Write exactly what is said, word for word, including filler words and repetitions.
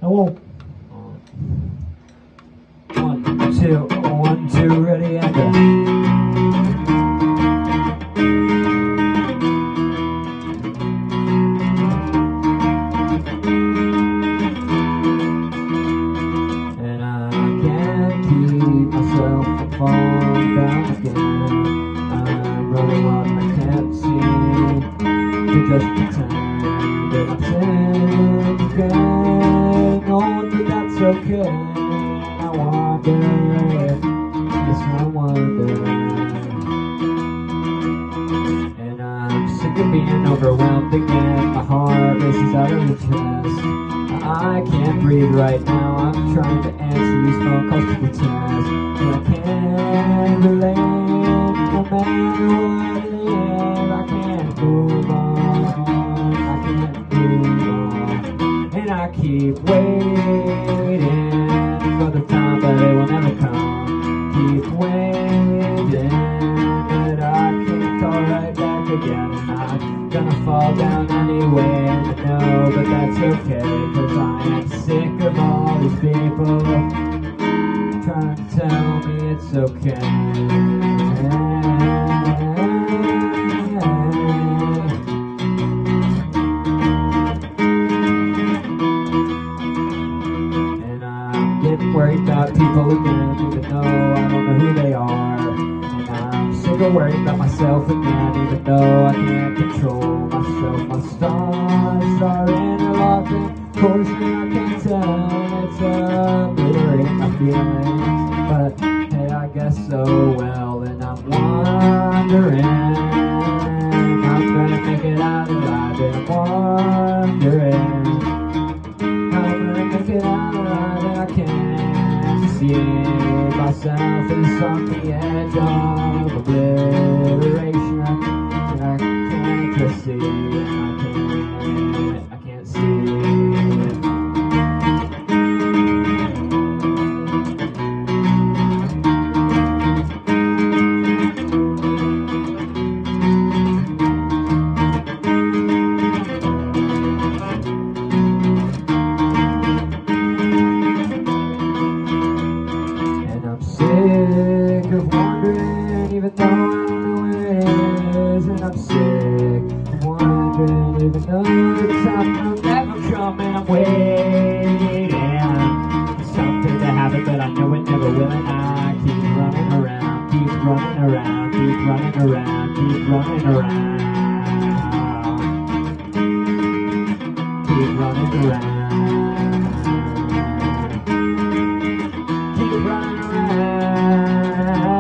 I won't. One, two, one, two, ready, and go. And I can't keep myself from falling down again. I'm running on, I can't seem to just pretend that I'm saying again. Oh, but that's okay. I wonder, yes, I wonder. And I'm sick of being overwhelmed again. My heart races out of the chest. I can't breathe right now. I'm trying to answer these phone calls to the test. And I can't relate no matter what it is. I can't move on. I can't move on. And I keep waiting for the time, but it will never come. Keep waiting, but I can't call right back again. And I'm gonna fall down anyway, and I know, but that's okay, cause I am sick of all these people trying to tell me it's okay. And I'm getting worried about people again, even though I don't know who they are. And I'm sick of worrying about myself again, even though I can't control myself. My stars are interlocking, of course I can't tell. It's obliterating my feelings, but hey, I guess so well. And I'm wondering how I'm gonna make it out alive. And I'm wondering how I'm gonna make it out alive. And I can't see myself is on the edge of obliteration. And I can't just see it. I can't, I can't see it. And I'm sick of wondering, even though I don't know where it is. And I'm sick of wondering, even though the time will never come. And I'm waiting for something to happen, but I know it never will. And I keep running around, keep running around, keep running around, keep running around, keep running around. Keep running around.